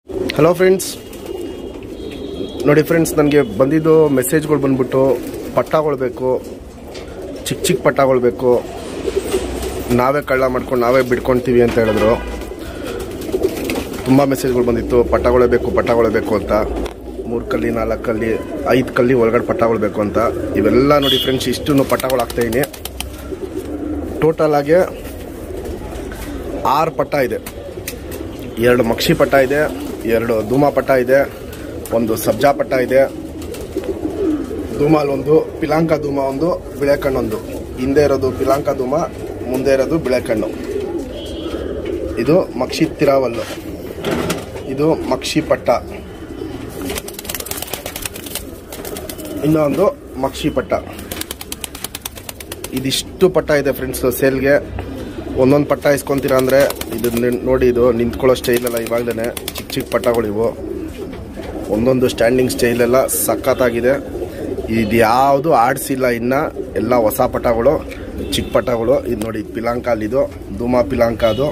Hello friends, ನೋಡಿ friends, ನನಗೆ ಬಂದಿದ್ದು ಮೆಸೇಜ್ಗಳು ಬಂದ್ಬಿಟ್ಟು ಪಟ್ಟಾಗಳು ಬೇಕು, ಚಿಕ್ಕ ಚಿಕ್ಕ ಪಟ್ಟಾಗಳು ಬೇಕು, ನಾವೇ ಕಳ್ಳ ಮಾಡ್ಕೊಂಡು ನಾವೇ ಬಿಡ್ಕೊಳ್ತೀವಿ ಅಂತ ಹೇಳಿದ್ರು. ತುಂಬ ಮೆಸೇಜ್ಗಳು ಬಂದಿತ್ತು, ಪಟ್ಟಾಗಳೇ ಬೇಕು ಅಂತ. 3 ಕಲ್ಲಿ 4 ಕಲ್ಲಿ 5 ಕಲ್ಲಿ ಒಳಗಡೆ ಪಟ್ಟಾಗಳು ಬೇಕು ಅಂತ. ಇವೆಲ್ಲ ನೋಡಿ ಫ್ರೆಂಡ್ಸ್, ಇಷ್ಟನ್ನು ಪಟ್ಟಾಗಳು ಹಾಕ್ತಾಯಿದ್ದೀನಿ. ಟೋಟಲ್ ಆಗಿ 6 ಪಟ್ಟ ಇದೆ. 2 ಮಕ್ಷಿ ಪಟ್ಟ ಇದೆ, 2 ಧೂಮ ಪಟ್ಟ ಇದೆ, 1 ಸಬ್ಜಾ ಪಟ್ಟ ಇದೆ. ಧೂಮಲ್ಲಿ 1, ಪಿಲಾಂಕ ಧೂಮ 1, ಬಿಳೆಕಣ್ಣು 1. ಹಿಂದೆ ಇರೋದು ಪಿಲಾಂಕ ಧೂಮ, ಮುಂದೆ ಇರೋದು ಬಿಳೆಕಣ್ಣು. ಇದು ಮಕ್ಷಿ ತಿರಾವಲ್ಲು, ಇದು ಮಕ್ಷಿ ಪಟ್ಟ, ಇನ್ನೊಂದು ಮಕ್ಷಿ ಪಟ್ಟ. ಇದಿಷ್ಟು ಪಟ್ಟ ಇದೆ ಫ್ರೆಂಡ್ಸ್ ಸೇಲ್ಗೆ. ಒಂದೊಂದು ಪಟ್ಟ ಇಸ್ಕೊತೀರಾ ಅಂದರೆ ಇದು ನೋಡಿ, ಇದು ನಿಂತ್ಕೊಳ್ಳೋ ಸ್ಟೈಲೆಲ್ಲ ಇವಾಗಲೇ ಚಿಕ್ಕ ಚಿಕ್ಕ ಪಟ್ಟಗಳಿವು. ಒಂದೊಂದು ಸ್ಟ್ಯಾಂಡಿಂಗ್ ಸ್ಟೈಲೆಲ್ಲ ಸಖತ್ತಾಗಿದೆ. ಇದು ಯಾವುದು ಆಡಿಸಿಲ್ಲ ಇನ್ನು, ಎಲ್ಲ ಹೊಸ ಪಟ್ಟಗಳು, ಚಿಕ್ಕ ಪಟ್ಟಗಳು. ಇದು ನೋಡಿ ಪಿಲಾಂಕ, ಅಲ್ಲಿದು ಧೂಮ ಪಿಲಾಂಕ, ಅದು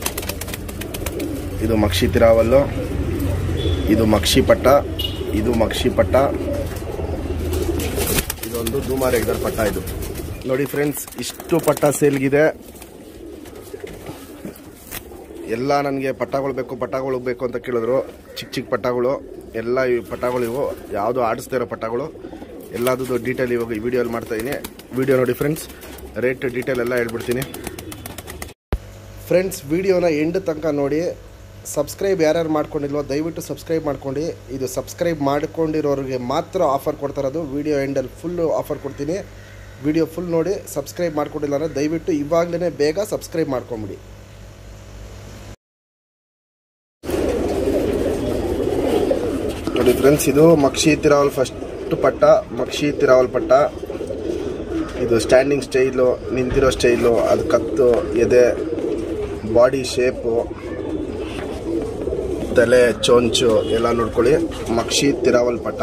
ಇದು ಮಕ್ಷಿ ತಿರಾವಲ್ಲು, ಇದು ಮಕ್ಷಿ ಪಟ್ಟ, ಇದು ಮಕ್ಷಿ ಪಟ್ಟ, ಇದೊಂದು ಧೂಮ ರೆಗ್ಯುಲರ್ ಪಟ್ಟ. ಇದು ನೋಡಿ ಫ್ರೆಂಡ್ಸ್, ಇಷ್ಟು ಪಟ್ಟ ಸೇಲ್ಗಿದೆ. ಎಲ್ಲ ನನಗೆ ಪಟ್ಟಗಳು ಬೇಕು ಅಂತ ಕೇಳಿದ್ರು. ಚಿಕ್ಕ ಚಿಕ್ಕ ಪಟ್ಟಗಳು ಎಲ್ಲ ಈ ಪಟ್ಟಗಳು, ಇವು ಯಾವುದು ಆಡಿಸ್ತಾ ಇರೋ ಪಟ್ಟಗಳು. ಎಲ್ಲದೂ ಡೀಟೇಲ್ ಇವಾಗ ಈ ವಿಡಿಯೋಲ್ಲಿ ಮಾಡ್ತಾಯಿದ್ದೀನಿ. ವಿಡಿಯೋ ನೋಡಿ ಫ್ರೆಂಡ್ಸ್, ರೇಟ್ ಡೀಟೇಲ್ ಎಲ್ಲ ಹೇಳ್ಬಿಡ್ತೀನಿ. ಫ್ರೆಂಡ್ಸ್, ವಿಡಿಯೋನ ಎಂಡ್ ತನಕ ನೋಡಿ. ಸಬ್ಸ್ಕ್ರೈಬ್ ಯಾರ್ಯಾರು ಮಾಡ್ಕೊಂಡಿಲ್ವೋ ದಯವಿಟ್ಟು ಸಬ್ಸ್ಕ್ರೈಬ್ ಮಾಡ್ಕೊಂಡು. ಇದು ಸಬ್ಸ್ಕ್ರೈಬ್ ಮಾಡ್ಕೊಂಡಿರೋರಿಗೆ ಮಾತ್ರ ಆಫರ್ ಕೊಡ್ತಾರದು. ವಿಡಿಯೋ ಎಂಡಲ್ಲಿ ಫುಲ್ಲು ಆಫರ್ ಕೊಡ್ತೀನಿ. ವಿಡಿಯೋ ಫುಲ್ ನೋಡಿ. ಸಬ್ಸ್ಕ್ರೈಬ್ ಮಾಡ್ಕೊಂಡಿಲ್ಲ ಅಂದರೆ ದಯವಿಟ್ಟು ಇವಾಗಲೇ ಬೇಗ ಸಬ್ಸ್ಕ್ರೈಬ್ ಮಾಡ್ಕೊಂಬಿಡಿ. ನೋಡಿ ಫ್ರೆಂಡ್ಸ್, ಇದು ಮಕ್ಷಿ ತಿರಾವಲ್ ಫಸ್ಟ್ ಪಟ್ಟ, ಮಕ್ಷಿ ತಿರಾವಲ್ ಪಟ್ಟ. ಇದು ಸ್ಟ್ಯಾಂಡಿಂಗ್ ಸ್ಟೈಲು, ನಿಂತಿರೋ ಸ್ಟೈಲು, ಅದು ಕತ್ತು, ಎದೆ, ಬಾಡಿ ಶೇಪು, ತಲೆ, ಚೊಂಚು ಎಲ್ಲ ನೋಡ್ಕೊಳ್ಳಿ. ಮಕ್ಷಿ ತಿರಾವಲ್ ಪಟ್ಟ.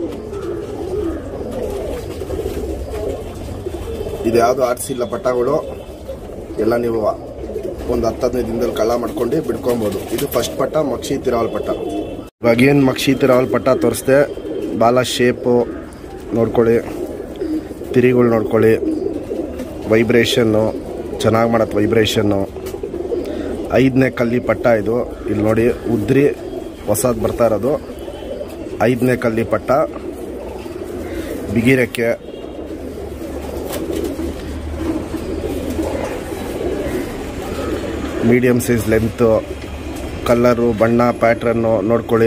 ಇದು ಯಾವುದು ಆಡಿಸಿಲ್ಲ ಪಟ್ಟಗಳು, ಎಲ್ಲ ನೀವು ಒಂದು 10-15 ದಿನದಲ್ಲಿ ಕಳ್ಳ ಮಾಡ್ಕೊಂಡು ಬಿಡ್ಕೊಬೋದು. ಇದು ಫಸ್ಟ್ ಪಟ್ಟ, ಮಕ್ಷಿ ತಿರಾವಲ್ ಪಟ್ಟ. ಇವಾಗೇನು ಮಕ್ಷಿ ತಿರಾವಲ್ ಪಟ್ಟ ತೋರಿಸ್ದೆ, ಬಾಲ ಶೇಪು ನೋಡ್ಕೊಳ್ಳಿ, ತಿರಿಗಳು ನೋಡ್ಕೊಳ್ಳಿ, ವೈಬ್ರೇಷನ್ನು ಚೆನ್ನಾಗಿ ಮಾಡತ್ತೆ. ವೈಬ್ರೇಷನ್ನು 5ನೇ ಕಲ್ಲಿ ಪಟ್ಟ ಇದು. ಇಲ್ಲಿ ನೋಡಿ, ಉದ್ರಿ ಹೊಸದು ಬರ್ತಾ ಇರೋದು 5ನೇ ಕಲ್ಲಿ ಪಟ್ಟ. ಬಿಗಿರಕ್ಕೆ ಮೀಡಿಯಮ್ ಸೈಜ್ ಲೆಂತು, ಕಲ್ಲರು, ಬಣ್ಣ, ಪ್ಯಾಟ್ರನ್ನು ನೋಡ್ಕೊಳ್ಳಿ.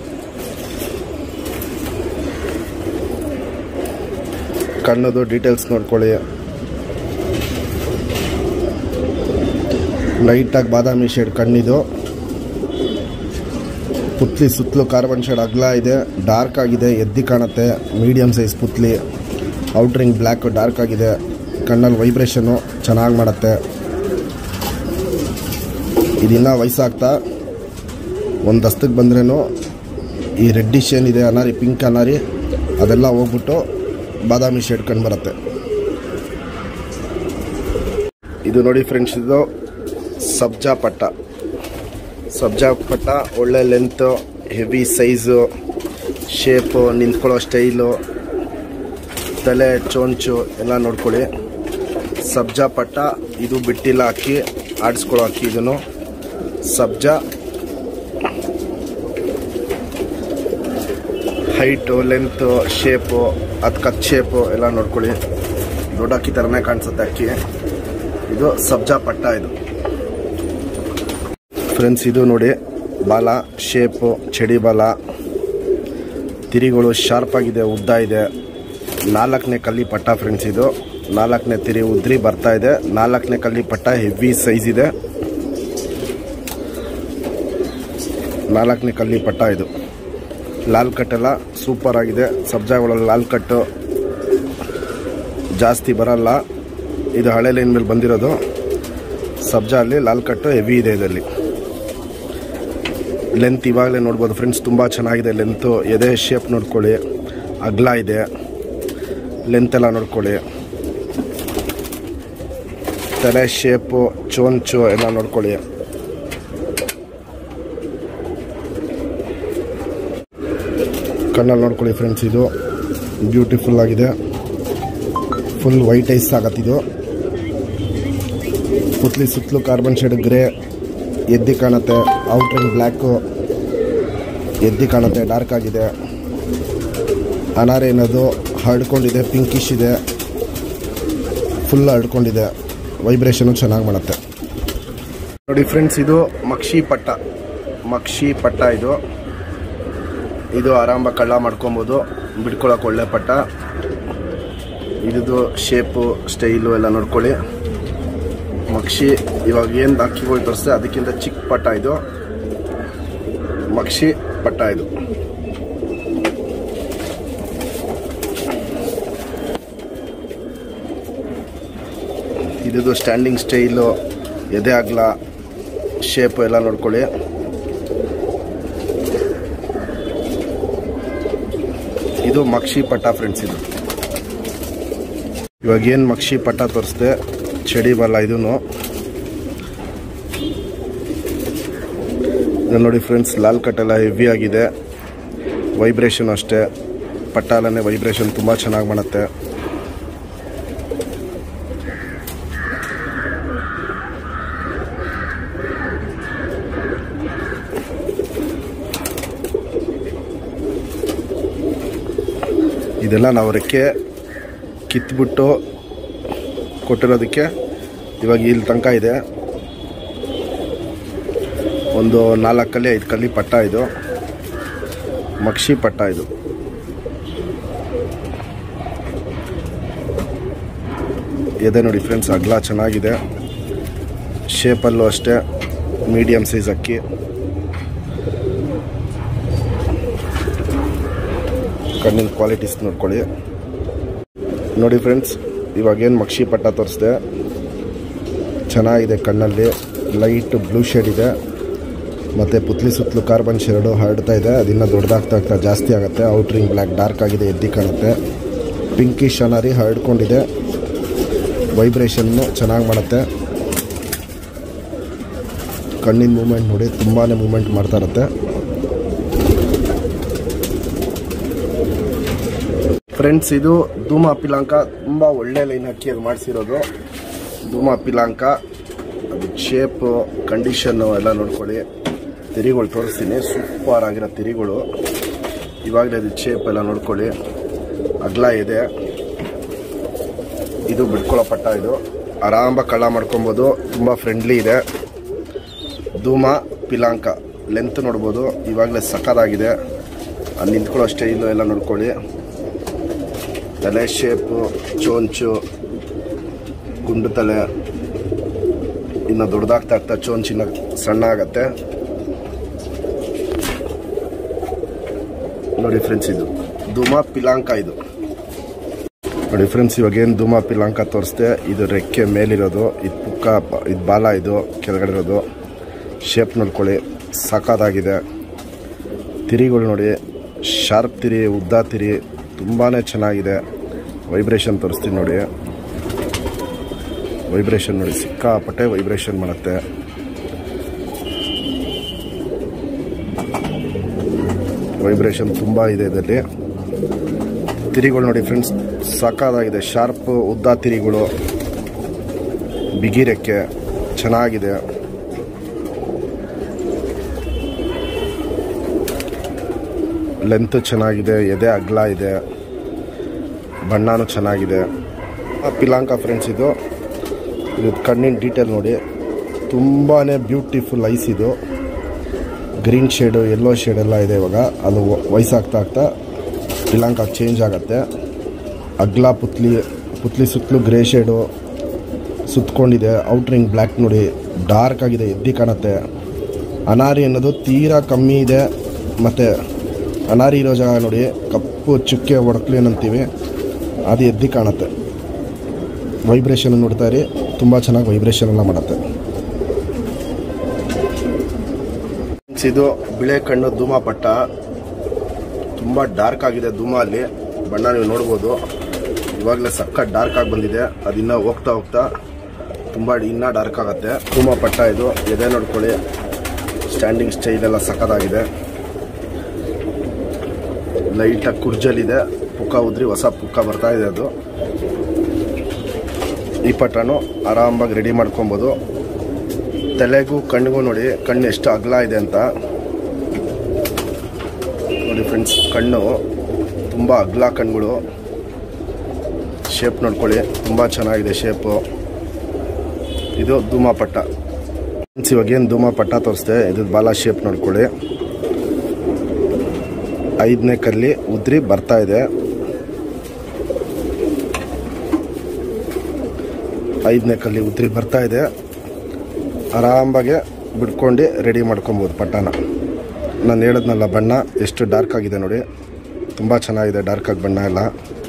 ಕಣ್ಣದು ಡೀಟೇಲ್ಸ್ ನೋಡ್ಕೊಳ್ಳಿ. ಲೈಟಾಗಿ ಬಾದಾಮಿ ಶೇಡ್ ಕಣ್ಣಿದು. ಪುತ್ಲಿ ಸುತ್ತಲೂ ಕಾರ್ಬನ್ ಶೇಡ್ ಅಗಲ ಇದೆ, ಡಾರ್ಕ್ ಆಗಿದೆ, ಎದ್ದಿ ಕಾಣುತ್ತೆ. ಮೀಡಿಯಮ್ ಸೈಜ್ ಪುತ್ಲಿ, ಔಟ್ರಿಂಗ್ ಬ್ಲ್ಯಾಕ್ ಡಾರ್ಕ್ ಆಗಿದೆ. ಕಣ್ಣಲ್ಲಿ ವೈಬ್ರೇಷನ್ನು ಚೆನ್ನಾಗಿ ಮಾಡುತ್ತೆ. ಇದಿನ್ನ ವಯಸ್ಸಾಗ್ತಾ ಒಂದು ದಸ್ತಕ್ಕೆ ಬಂದ್ರೂ ಈ ರೆಡ್ಡಿಶ್ ಏನಿದೆ ಅನಾರಿ, ಪಿಂಕ್ ಅನಾರಿ, ಅದೆಲ್ಲ ಹೋಗ್ಬಿಟ್ಟು ಬಾದಾಮಿ ಶೇಡ್ ಕಂಡು ಬರುತ್ತೆ. ಇದು ನೋಡಿ ಫ್ರೆಂಡ್ಸ್, ಇದು ಸಬ್ಜಾ ಪಟ್ಟ. ಸಬ್ಜಾ ಪಟ್ಟ ಒಳ್ಳೆ ಲೆಂತು, ಹೆವಿ ಸೈಜು, ಶೇಪು, ನಿಂತ್ಕೊಳ್ಳೋ ಸ್ಟೈಲು, ತಲೆ, ಚೊಂಚು ಎಲ್ಲ ನೋಡ್ಕೊಳ್ಳಿ. ಸಬ್ಜಾ ಪಟ್ಟ. ಇದು ಬಿಟ್ಟಿಲ್ಲ ಅಕ್ಕಿ, ಆಡಿಸ್ಕೊಳ್ಳೋ ಅಕ್ಕಿ. ಇದನ್ನು ಸಬ್ಜಾ. ಹೈಟು, ಲೆಂತು, ಶೇಪು, ಅದು ಕತ್ ಶೇಪು ಎಲ್ಲ ನೋಡ್ಕೊಳ್ಳಿ. ದೊಡ್ಡ ಅಕ್ಕಿ ಥರನೇ ಕಾಣಿಸುತ್ತೆ ಅಕ್ಕಿ. ಇದು ಸಬ್ಜಾ ಪಟ್ಟ. ಇದು ಫ್ರೆಂಡ್ಸ್, ಇದು ನೋಡಿ ಬಾಲ ಶೇಪು, ಚಡಿ ಬಾಲ, ತಿರಿಗಳು ಶಾರ್ಪ್ ಆಗಿದೆ, ಉದ್ದ ಇದೆ. 4ನೇ ಕಲ್ಲಿ ಪಟ್ಟ ಫ್ರೆಂಡ್ಸ್. ಇದು 4ನೇ ತಿರಿ ಉದ್ರಿ ಬರ್ತಾ ಇದೆ. 4ನೇ ಕಲ್ಲಿ ಪಟ್ಟ, ಹೆವಿ ಸೈಜ್ ಇದೆ. 4ನೇ ಕಲ್ಲಿ ಪಟ್ಟ. ಇದು ಲಾಲ್ ಕಟ್ಟೆಲ್ಲ ಸೂಪರ್ ಆಗಿದೆ. ಸಬ್ಜಾಗಳಲ್ಲಿ ಲಾಲ್ ಕಟ್ಟು ಜಾಸ್ತಿ ಬರಲ್ಲ. ಇದು ಹಳೆ ಲೈನ್ ಮೇಲೆ ಬಂದಿರೋದು. ಸಬ್ಜಾ ಅಲ್ಲಿ ಲಾಲ್ ಕಟ್ಟು ಹೆವಿ ಇದೆ. ಇದರಲ್ಲಿ ಲೆಂತ್ ಇವಾಗಲೇ ನೋಡ್ಬೋದು ಫ್ರೆಂಡ್ಸ್, ತುಂಬ ಚೆನ್ನಾಗಿದೆ ಲೆಂತು. ಎದೆ ಶೇಪ್ ನೋಡ್ಕೊಳ್ಳಿ, ಅಗಲ ಇದೆ. ಲೆಂತ್ ಎಲ್ಲ ನೋಡ್ಕೊಳ್ಳಿ. ತಲೆ ಶೇಪು, ಚೊಂಚು ಎಲ್ಲ ನೋಡ್ಕೊಳ್ಳಿ. ಕಣ್ಣಲ್ಲಿ ನೋಡ್ಕೊಳ್ಳಿ ಫ್ರೆಂಡ್ಸ್, ಇದು ಬ್ಯೂಟಿಫುಲ್ ಆಗಿದೆ. ಫುಲ್ ವೈಟ್ ಐಸ್ ಆಗತ್ತಿದು. ಪುತ್ಲಿ ಸುತ್ತಲೂ ಕಾರ್ಬನ್ ಶೇಡ್ ಗ್ರೇ ಎದ್ದಿ ಕಾಣುತ್ತೆ. ಔಟ್ರಿಂಗ್ ಬ್ಲ್ಯಾಕು ಎದ್ದಿ ಕಾಣುತ್ತೆ, ಡಾರ್ಕ್ ಆಗಿದೆ. ಅನಾರೆ ಏನದು ಹರಡ್ಕೊಂಡಿದೆ, ಪಿಂಕಿಶ್ ಇದೆ, ಫುಲ್ ಹರಡ್ಕೊಂಡಿದೆ. ವೈಬ್ರೇಷನು ಚೆನ್ನಾಗಿ ಮಾಡುತ್ತೆ ನೋಡಿ ಫ್ರೆಂಡ್ಸ್. ಇದು ಮಕ್ಷಿ ಪಟ್ಟ ಇದು ಆರಾಮಾಗಿ ಕಳ್ಳ ಮಾಡ್ಕೊಬೋದು, ಬಿಡ್ಕೊಳಕ್ಕೆ ಒಳ್ಳೆ ಪಟ್ಟ. ಇದು ಶೇಪು ಸ್ಟೈಲು ಎಲ್ಲ ನೋಡ್ಕೊಳ್ಳಿ. ಮಕ್ಷಿ ಇವಾಗ ಏನು ಅಕ್ಕಿಗಳು ತೋರಿಸ್ತೆ ಅದಕ್ಕಿಂತ ಚಿಕ್ಕ ಪಟ್ಟ ಇದು ಮಕ್ಷಿ ಪಟ್ಟ. ಇದು ಸ್ಟ್ಯಾಂಡಿಂಗ್ ಸ್ಟೈಲು, ಎದೆ ಅಗಲ, ಶೇಪು ಎಲ್ಲ ನೋಡ್ಕೊಳ್ಳಿ. ಇದು ಮಕ್ಷಿ ಪಟ್ಟ ಫ್ರೆಂಡ್ಸ್. ಇದು ಇವಾಗ ಏನು ಮಕ್ಷಿ ಪಟ್ಟ ತೋರಿಸ್ದೆ ಚಡಿ ಬಲ್ಲ. ಇದೂ ನೋಡಿ ಫ್ರೆಂಡ್ಸ್, ಲಾಲ್ ಕಟ್ ಎಲ್ಲ ಹೆವಿ ಆಗಿದೆ. ವೈಬ್ರೇಷನ್ ಅಷ್ಟೇ, ಪಟ್ಟ ಅಲ್ಲೇ ವೈಬ್ರೇಷನ್ ತುಂಬ ಚೆನ್ನಾಗಿ ಮಾಡುತ್ತೆ. ಇದೆಲ್ಲ ನಾವು ರೆಕ್ಕೆ ಕಿತ್ಬಿಟ್ಟು ಕೊಟ್ಟಿರೋದಕ್ಕೆ ಇವಾಗ ಇಲ್ಲಿ ತನಕ ಇದೆ. ಒಂದು 4 ಕಲ್ಲಿ 5 ಕಲ್ಲಿ ಪಟ್ಟ. ಇದು ಮಕ್ಷಿ ಪಟ್ಟ. ಇದು ಎದೆ ನೋಡಿ ಫ್ರೆಂಡ್ಸ್, ಅಗಲ ಚೆನ್ನಾಗಿದೆ. ಶೇಪಲ್ಲೂ ಅಷ್ಟೇ ಮೀಡಿಯಮ್ ಸೈಜ್ ಅಕ್ಕಿ. ಕಣ್ಣಿನ ಕ್ವಾಲಿಟೀಸ್ ನೋಡ್ಕೊಳ್ಳಿ. ನೋಡಿ ಫ್ರೆಂಡ್ಸ್, ಇವಾಗೇನು ಮಕ್ಷಿ ಪಟ್ಟ ತೋರಿಸ್ದೆ ಚೆನ್ನಾಗಿದೆ. ಕಣ್ಣಲ್ಲಿ ಲೈಟ್ ಬ್ಲೂ ಶೇಡ್ ಇದೆ, ಮತ್ತು ಪುತ್ಲಿ ಸುತ್ತಲೂ ಕಾರ್ಬನ್ ಶೇಡು ಹರಡ್ತಾ ಇದೆ. ಅದನ್ನು ದೊಡ್ಡದಾಗ್ತಾ ಜಾಸ್ತಿ ಆಗುತ್ತೆ. ಔಟ್ರಿಂಗ್ ಬ್ಲ್ಯಾಕ್ ಡಾರ್ಕ್ ಆಗಿದೆ, ಎದ್ದಿ ಕಾಣುತ್ತೆ. ಪಿಂಕಿಶ್ ಅನಾರಿ ಹರಡ್ಕೊಂಡಿದೆ. ವೈಬ್ರೇಷನ್ನು ಚೆನ್ನಾಗಿ ಮಾಡುತ್ತೆ. ಕಣ್ಣಿನ ಮೂಮೆಂಟ್ ನೋಡಿ, ತುಂಬಾ ಮೂಮೆಂಟ್ ಮಾಡ್ತಾ ಇರುತ್ತೆ ಫ್ರೆಂಡ್ಸ್. ಇದು ಧೂಮ ಪಿಲಾಂಕ, ತುಂಬ ಒಳ್ಳೆ ಲೈನ್ ಅಕ್ಕಿ ಅದು ಮಾಡಿಸಿರೋದು. ಧೂಮ ಪಿಲಾಂಕ, ಅದು ಶೇಪು ಕಂಡೀಷನ್ನು ಎಲ್ಲ ನೋಡ್ಕೊಳ್ಳಿ. ತಿರಿಗಳು ತೋರಿಸ್ತೀನಿ, ಸೂಪರ್ ಆಗಿರೋ ತಿರಿಗಳು. ಇವಾಗಲೇ ಅದು ಶೇಪ್ ಎಲ್ಲ ನೋಡ್ಕೊಳ್ಳಿ, ಅಗಲ ಇದೆ. ಇದು ಬಿಡ್ಕೊಳ್ಳೋ ಪಟ್ಟ. ಇದು ಆರಾಮಾಗಿ ಕಳ್ಳ ಮಾಡ್ಕೊಬೋದು, ತುಂಬ ಫ್ರೆಂಡ್ಲಿ ಇದೆ. ಧೂಮ ಪಿಲಾಂಕ ಲೆಂತ್ ನೋಡ್ಬೋದು, ಇವಾಗಲೇ ಸಕ್ಕತ್ತಾಗಿದೆ. ಅಲ್ಲಿ ನಿಂತ್ಕೊಳ್ಳೋ ಸ್ಟೈಲು ಎಲ್ಲ ನೋಡ್ಕೊಳ್ಳಿ. ತಲೆ ಶೇಪು, ಚೋಂಚು, ಗುಂಡು ತಲೆ, ಇನ್ನು ದೊಡ್ಡದಾಗ್ತಾ ಚೋಂಚಿನ ಸಣ್ಣ ಆಗತ್ತೆ ನೋಡಿ ಫ್ರೆಂಡ್ಸ್. ಇದು ಧೂಮ ಪಿಲಾಂಕ. ಇದು ನೋಡಿ ಫ್ರೆಂಡ್ಸ್, ಇವಾಗ ಏನು ಧೂಮ ಪಿಲಾಂಕ ತೋರಿಸ್ದೆ, ಇದು ರೆಕ್ಕೆ ಮೇಲಿರೋದು, ಇದು ಪುಕ್ಕ, ಇದು ಬಾಲ, ಇದು ಕೆಳಗಡೆ ಇರೋದು. ಶೇಪ್ ನೋಡ್ಕೊಳ್ಳಿ, ಸಾಕಾದಾಗಿದೆ. ತಿರಿಗಳು ನೋಡಿ, ಶಾರ್ಪ್ ತಿರಿ, ಉದ್ದ ತಿರಿ, ತುಂಬಾ ಚೆನ್ನಾಗಿದೆ. ವೈಬ್ರೇಷನ್ ತೋರಿಸ್ತೀನಿ ನೋಡಿ. ವೈಬ್ರೇಷನ್ ನೋಡಿ, ಸಿಕ್ಕಾಪಟ್ಟೆ ವೈಬ್ರೇಷನ್ ಮಾಡುತ್ತೆ. ವೈಬ್ರೇಷನ್ ತುಂಬ ಇದೆ ಇದರಲ್ಲಿ. ತಿರಿಗಳು ನೋಡಿ ಫ್ರೆಂಡ್ಸ್, ಸಾಕಾಗಿದೆ. ಶಾರ್ಪ್ ಉದ್ದ ತಿರಿಗಳು, ಬಿಗಿ ರೆಕ್ಕೆ, ಚೆನ್ನಾಗಿದೆ. ಲೆಂತ್ ಚೆನ್ನಾಗಿದೆ, ಎದೆ ಅಗಲ ಇದೆ, ಬಣ್ಣನೂ ಚೆನ್ನಾಗಿದೆ. ಪಿಲಾಂಕ ಫ್ರೆಂಡ್ಸ್. ಇದು ಕಣ್ಣಿನ ಡೀಟೇಲ್ ನೋಡಿ, ತುಂಬಾ ಬ್ಯೂಟಿಫುಲ್ ಐಸ್. ಇದು ಗ್ರೀನ್ ಶೇಡು, ಯೆಲ್ಲೋ ಶೇಡ್ ಎಲ್ಲ ಇದೆ. ಇವಾಗ ಅದು ವಯಸ್ಸಾಗ್ತಾ ಪಿಲಾಂಕ ಚೇಂಜ್ ಆಗುತ್ತೆ. ಅಗ್ಲ ಪುತ್ಲಿ ಸುತ್ತಲೂ ಗ್ರೇ ಶೇಡು ಸುತ್ತಕೊಂಡಿದೆ. ಔಟ್ರಿಂಗ್ ಬ್ಲ್ಯಾಕ್ ನೋಡಿ, ಡಾರ್ಕ್ ಆಗಿದೆ, ಎದ್ದಿ ಕಾಣುತ್ತೆ. ಅನಾರಿ ಅನ್ನೋದು ತೀರಾ ಕಮ್ಮಿ ಇದೆ. ಮತ್ತು ಅನಾರಿ ಇರೋ ಜಾಗ ನೋಡಿ, ಕಪ್ಪು ಚುಕ್ಕೆ ಒಡಕ್ಲಿ ಏನಂತೀವಿ, ಅದು ಎದ್ದಿ ಕಾಣುತ್ತೆ. ವೈಬ್ರೇಷನ್ ನೋಡ್ತಾ ಇರಿ, ತುಂಬ ಚೆನ್ನಾಗಿ ವೈಬ್ರೇಷನ್ ಎಲ್ಲ ಮಾಡುತ್ತೆ. ಇದು ಬಿಳೆ ಕಣ್ಣು ಧೂಮ ಪಟ್ಟ, ತುಂಬ ಡಾರ್ಕ್ ಆಗಿದೆ. ಧೂಮ ಅಲ್ಲಿ ಬಣ್ಣ ನೀವು ನೋಡ್ಬೋದು, ಇವಾಗಲೇ ಸಕ್ಕ ಡಾರ್ಕ್ ಆಗಿ ಬಂದಿದೆ. ಅದಿನ್ನ ಹೋಗ್ತಾ ತುಂಬ ಇನ್ನೂ ಡಾರ್ಕ್ ಆಗುತ್ತೆ. ಧೂಮ ಪಟ್ಟ. ಇದು ಎದೆ ನೋಡ್ಕೊಳ್ಳಿ, ಸ್ಟ್ಯಾಂಡಿಂಗ್ ಸ್ಟೈಲ್ ಎಲ್ಲ ಸಕ್ಕತ್ತಾಗಿದೆ. ಲೈಟಾಗಿ ಕುರ್ಜಲಿದೆ, ಪುಕ್ಕ ಉದ್ರಿ ಹೊಸ ಪುಕ್ಕ ಬರ್ತಾ ಇದೆ. ಅದು ಈ ಪಟ್ಟನು ಆರಾಮಾಗಿ ರೆಡಿ ಮಾಡ್ಕೊಬೋದು. ತಲೆಗೂ ಕಣ್ಣಿಗೂ ನೋಡಿ, ಕಣ್ಣು ಎಷ್ಟು ಅಗಲ ಇದೆ ಅಂತ ನೋಡಿ ಫ್ರೆಂಡ್ಸ್. ಕಣ್ಣು ತುಂಬ ಅಗಲ ಕಣ್ಣುಗಳು. ಶೇಪ್ ನೋಡ್ಕೊಳ್ಳಿ, ತುಂಬ ಚೆನ್ನಾಗಿದೆ ಶೇಪು. ಇದು ಧೂಮ ಪಟ್ಟ. ಇವಾಗೇನು ಧೂಮ ಪಟ್ಟ ತೋರಿಸ್ದೆ, ಇದು ಬಾಲ ಶೇಪ್ ನೋಡ್ಕೊಳ್ಳಿ. 5ನೇ ಕಲ್ಲಿ ಉದ್ರಿ ಬರ್ತಾ ಇದೆ. 5ನೇ ಕಲ್ಲಿ ಉದ್ರಿ ಬರ್ತಾ ಇದೆ. ಆರಾಮಾಗೆ ಬಿಡ್ಕೊಂಡು ರೆಡಿ ಮಾಡ್ಕೊಬೋದು ಪಟ್ಟನ. ನಾನು ಹೇಳಿದ್ನಲ್ಲ, ಬಣ್ಣ ಎಷ್ಟು ಡಾರ್ಕ್ ಆಗಿದೆ ನೋಡಿ, ತುಂಬ ಚೆನ್ನಾಗಿದೆ ಡಾರ್ಕ್ ಆಗಿ ಬಣ್ಣ ಎಲ್ಲ.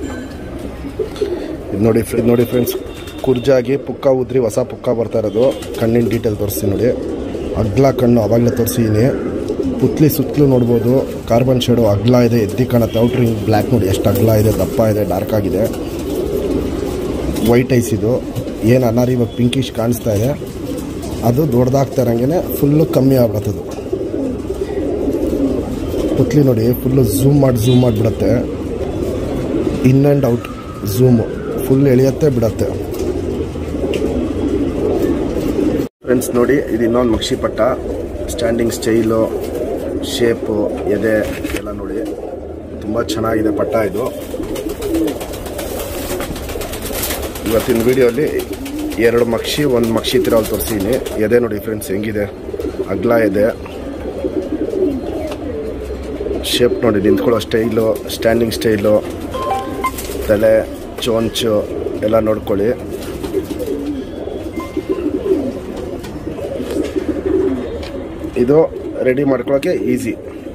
ಇದು ನೋಡಿ ಫ್ರೆಂಡ್ಸ್, ಕುರ್ಜಾಗಿ ಪುಕ್ಕ ಉದ್ರಿ ಹೊಸ ಪುಕ್ಕ ಬರ್ತಾ ಇರೋದು. ಕಣ್ಣಿನ ಡೀಟೇಲ್ ತೋರಿಸ್ತೀನಿ ನೋಡಿ. ಅಗ್ಲ ಕಣ್ಣು ಆವಾಗಲೇ ತೋರಿಸಿದ್ದೀನಿ. ಪುತ್ಲಿ ಸುತ್ತಲೂ ನೋಡ್ಬೋದು, ಕಾರ್ಬನ್ ಶೇಡು ಅಗ್ಲ ಇದೆ, ಎದ್ದಿ ಕಾಣುತ್ತೆ. ಔಟ್ರಿಂಗ್ ಬ್ಲ್ಯಾಕ್ ನೋಡಿ ಎಷ್ಟು ಅಗ್ಲ ಇದೆ, ದಪ್ಪ ಇದೆ, ಡಾರ್ಕ್ ಆಗಿದೆ. ವೈಟ್ ಐಸ್ ಇದು. ಏನು ಅನಾರಿ ಇವಾಗ ಪಿಂಕಿಶ್ ಕಾಣಿಸ್ತಾ ಇದೆ, ಅದು ದೊಡ್ಡದಾಗ್ತಾ ಇರೋಂಗೆ ಫುಲ್ಲು ಕಮ್ಮಿ ಆಗ್ಬಿಡ್ತದು. ಪುತ್ಲಿ ನೋಡಿ ಫುಲ್ಲು ಝೂಮ್ ಮಾಡಿಬಿಡುತ್ತೆ. In and out zoom full ಎಳೆಯುತ್ತೆ ಬಿಡತ್ತೆ. ಫ್ರೆಂಡ್ಸ್ ನೋಡಿ, ಇದು ಇನ್ನೊಂದು ಮಕ್ಷಿ ಪಟ್ಟ. ಸ್ಟ್ಯಾಂಡಿಂಗ್ ಸ್ಟೈಲು, ಶೇಪು, ಎದೆ ಎಲ್ಲ ನೋಡಿ ತುಂಬ ಚೆನ್ನಾಗಿದೆ ಪಟ್ಟ ಇದು. ಇವತ್ತಿನ ವಿಡಿಯೋಲಿ 2 ಮಕ್ಷಿ, 1 ಮಕ್ಷಿ ತಿರಾವಲ್ ತೋರಿಸಿದ್ದೀನಿ. ಎದೆ ನೋಡಿ ಫ್ರೆಂಡ್ಸ್ ಹೆಂಗಿದೆ, ಅಗ್ಲ ಇದೆ. ಶೇಪ್ ನೋಡಿ, ನಿಂತ್ಕೊಳ್ಳೋ ಸ್ಟೈಲು, ಸ್ಟ್ಯಾಂಡಿಂಗ್ ಸ್ಟೈಲು, ತಲೆ, ಚೋಂಚು ಎಲ್ಲ ನೋಡ್ಕೊಳ್ಳಿ. ಇದು ರೆಡಿ ಮಾಡ್ಕೊಳ್ಳೋಕ್ಕೆ ಈಸಿ.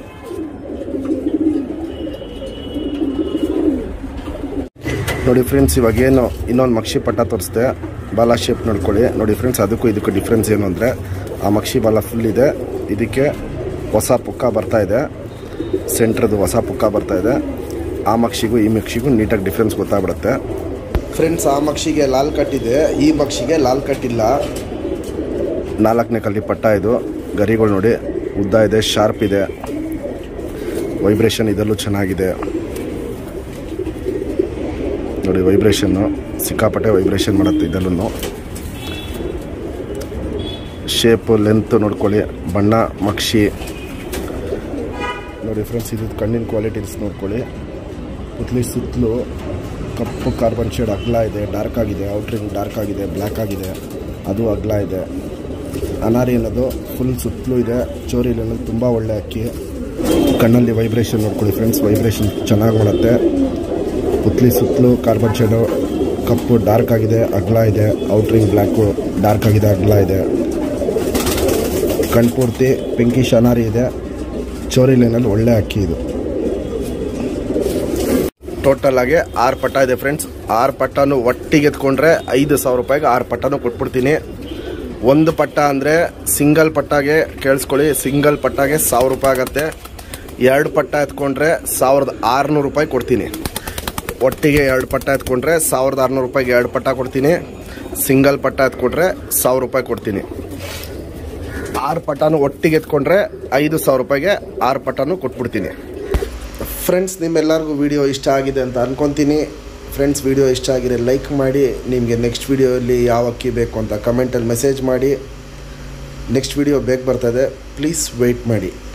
ನೋಡಿ ಫ್ರೆಂಡ್ಸ್, ಇವಾಗೇನು ಇನ್ನೊಂದು ಮಕ್ಷಿ ಪಟ್ಟ ತೋರಿಸ್ದೆ, ಬಾಲ ಶೇಪ್ ನೋಡ್ಕೊಳ್ಳಿ. ನೋಡಿ ಫ್ರೆಂಡ್ಸ್, ಅದಕ್ಕೂ ಇದಕ್ಕೂ ಡಿಫ್ರೆನ್ಸ್ ಏನು ಅಂದರೆ, ಆ ಮಕ್ಷಿ ಬಾಲ ಫುಲ್ ಇದೆ, ಇದಕ್ಕೆ ಹೊಸ ಪುಕ್ಕ ಬರ್ತಾ ಇದೆ, ಸೆಂಟ್ರದ್ದು ಹೊಸ ಪುಕ್ಕ ಬರ್ತಾ ಇದೆ. ಆ ಮಕ್ಷಿಗೂ ಈ ಮಕ್ಷಿಗೂ ನೀಟಾಗಿ ಡಿಫ್ರೆನ್ಸ್ ಗೊತ್ತಾಗ್ಬಿಡುತ್ತೆ ಫ್ರೆಂಡ್ಸ್. ಆ ಮಕ್ಷಿಗೆ ಲಾಲ್ ಕಟ್ಟಿದೆ, ಈ ಮಕ್ಷಿಗೆ ಲಾಲ್ ಕಟ್ಟಿಲ್ಲ. 4ನೇ ಕಲ್ಲಿ ಪಟ್ಟ ಇದು. ಗರಿಗಳು ನೋಡಿ ಉದ್ದ ಇದೆ, ಶಾರ್ಪ್ ಇದೆ. ವೈಬ್ರೇಷನ್ ಇದರಲ್ಲೂ ಚೆನ್ನಾಗಿದೆ ನೋಡಿ. ವೈಬ್ರೇಷನ್ನು ಸಿಕ್ಕಾಪಟ್ಟೆ ವೈಬ್ರೇಷನ್ ಮಾಡುತ್ತೆ ಇದರಲ್ಲೂ. ಶೇಪು, ಲೆಂತ್ ನೋಡ್ಕೊಳ್ಳಿ. ಬಣ್ಣ ಮಕ್ಷಿ ನೋಡಿ ಫ್ರೆಂಡ್ಸ್. ಇದು ಕಣ್ಣಿನ ಕ್ವಾಲಿಟೀಸ್ ನೋಡ್ಕೊಳ್ಳಿ. ಪುತ್ಲಿ ಸುತ್ತಲೂ ಕಪ್ಪು ಕಾರ್ಬನ್ ಶೇಡ್ ಅಗ್ಲ ಇದೆ, ಡಾರ್ಕ್ ಆಗಿದೆ. ಔಟ್ರಿಂಗ್ ಡಾರ್ಕ್ ಆಗಿದೆ, ಬ್ಲ್ಯಾಕ್ ಆಗಿದೆ, ಅದು ಅಗ್ಲ ಇದೆ. ಅನಾರಿ ಅನ್ನೋದು ಫುಲ್ ಸುತ್ತಲೂ ಇದೆ. ಚೋರಿ ಅನ್ನೋದು ತುಂಬ ಒಳ್ಳೆ ಅಕ್ಕಿ. ಕಣ್ಣಲ್ಲಿ ವೈಬ್ರೇಷನ್ ನೋಡ್ಕೊಳ್ಳಿ ಫ್ರೆಂಡ್ಸ್, ವೈಬ್ರೇಷನ್ ಚೆನ್ನಾಗಿ ಮಾಡುತ್ತೆ. ಪುತ್ಲಿ ಸುತ್ತಲೂ ಕಾರ್ಬನ್ ಶೇಡು, ಕಪ್ಪು ಡಾರ್ಕ್ ಆಗಿದೆ, ಅಗ್ಲ ಇದೆ. ಔಟ್ರಿಂಗ್ ಬ್ಲ್ಯಾಕು ಡಾರ್ಕ್ ಆಗಿದೆ, ಅಗ್ಲ ಇದೆ. ಕಣ್ಪೂರ್ತಿ ಪಿಂಕಿಶ್ ಅನಾರಿ ಇದೆ. ಚೋರಿ ಲೈನಲ್ಲಿ ಒಳ್ಳೆ ಅಕ್ಕಿ ಇದು. ಟೋಟಲ್ ಆಗಿ 6 ಪಟ್ಟ ಇದೆ ಫ್ರೆಂಡ್ಸ್. 6 ಪಟ್ಟನು ಒಟ್ಟಿಗೆ ಎತ್ಕೊಂಡ್ರೆ 5,000 ರೂಪಾಯಿಗೆ 6 ಪಟ್ಟನು ಕೊಟ್ಬಿಡ್ತೀನಿ. 1 ಪಟ್ಟ ಅಂದರೆ ಸಿಂಗಲ್ ಪಟ್ಟಾಗೆ ಕೇಳಿಸ್ಕೊಳ್ಳಿ, ಸಿಂಗಲ್ ಪಟ್ಟಾಗೆ 1000 ರೂಪಾಯಿ ಆಗುತ್ತೆ. 2 ಪಟ್ಟ ಎತ್ಕೊಂಡ್ರೆ 1600 ರೂಪಾಯಿ ಕೊಡ್ತೀನಿ. ಒಟ್ಟಿಗೆ 2 ಪಟ್ಟ ಎತ್ಕೊಂಡ್ರೆ 1600 ರೂಪಾಯಿಗೆ 2 ಪಟ್ಟ ಕೊಡ್ತೀನಿ. ಸಿಂಗಲ್ ಪಟ್ಟ ಎತ್ಕೊಂಡ್ರೆ 1000 ರೂಪಾಯಿ ಕೊಡ್ತೀನಿ. 6 ಪಟ್ಟನು ಒಟ್ಟಿಗೆ ಎತ್ಕೊಂಡ್ರೆ 5,000 ರೂಪಾಯಿಗೆ 6 ಪಟ್ಟನು ಕೊಟ್ಬಿಡ್ತೀನಿ. ಫ್ರೆಂಡ್ಸ್, ನಿಮ್ಮೆಲ್ಲರಿಗೂ ವಿಡಿಯೋ ಇಷ್ಟ ಆಗಿದೆ ಅಂತ ಅನ್ಕೊತೀನಿ. ಫ್ರೆಂಡ್ಸ್, ವಿಡಿಯೋ ಇಷ್ಟ ಆಗಿದ್ರೆ ಲೈಕ್ ಮಾಡಿ. ನಿಮಗೆ ನೆಕ್ಸ್ಟ್ ವಿಡಿಯೋಲಿ ಯಾವ ಅಕ್ಕಿ ಬೇಕು ಅಂತ ಕಮೆಂಟಲ್ಲಿ ಮೆಸೇಜ್ ಮಾಡಿ. ನೆಕ್ಸ್ಟ್ ವಿಡಿಯೋ ಬೇಗ ಬರ್ತದೆ, ಪ್ಲೀಸ್ ವೆಯ್ಟ್ ಮಾಡಿ.